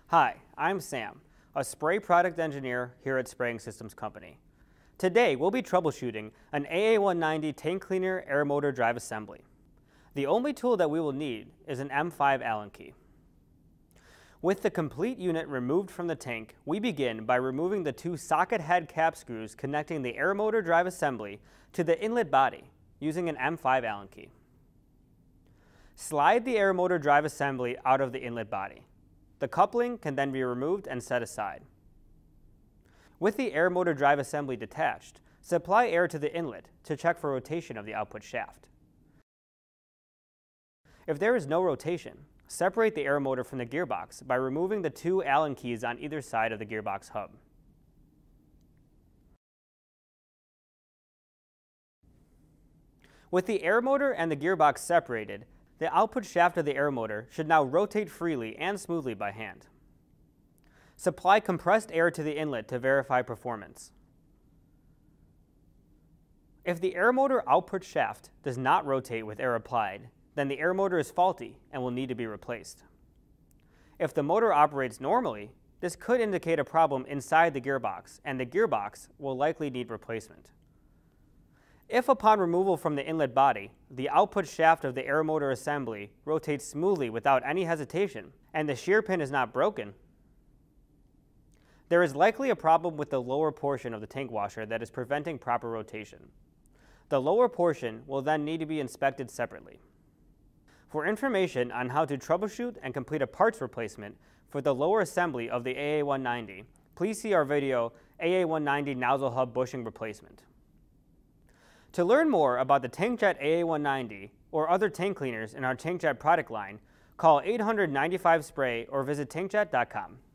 Hi, I'm Sam, a spray product engineer here at Spraying Systems Company. Today, we'll be troubleshooting an AA190 tank cleaner air motor drive assembly. The only tool that we will need is an M5 Allen key. With the complete unit removed from the tank, we begin by removing the two socket head cap screws connecting the air motor drive assembly to the inlet body using an M5 Allen key. Slide the air motor drive assembly out of the inlet body. The coupling can then be removed and set aside. With the air motor drive assembly detached, supply air to the inlet to check for rotation of the output shaft. If there is no rotation, separate the air motor from the gearbox by removing the two Allen keys on either side of the gearbox hub. With the air motor and the gearbox separated, the output shaft of the air motor should now rotate freely and smoothly by hand. Supply compressed air to the inlet to verify performance. If the air motor output shaft does not rotate with air applied, then the air motor is faulty and will need to be replaced. If the motor operates normally, this could indicate a problem inside the gearbox, and the gearbox will likely need replacement. If upon removal from the inlet body, the output shaft of the air motor assembly rotates smoothly without any hesitation, and the shear pin is not broken, there is likely a problem with the lower portion of the tank washer that is preventing proper rotation. The lower portion will then need to be inspected separately. For information on how to troubleshoot and complete a parts replacement for the lower assembly of the AA190, please see our video, AA190 Nozzle Hub Bushing Replacement. To learn more about the TankJet AA190 or other tank cleaners in our TankJet product line, call 895-SPRAY or visit TankJet.com.